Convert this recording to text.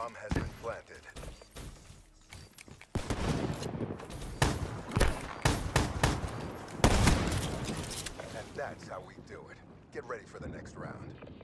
Bomb has been planted. And that's how we do it. Get ready for the next round.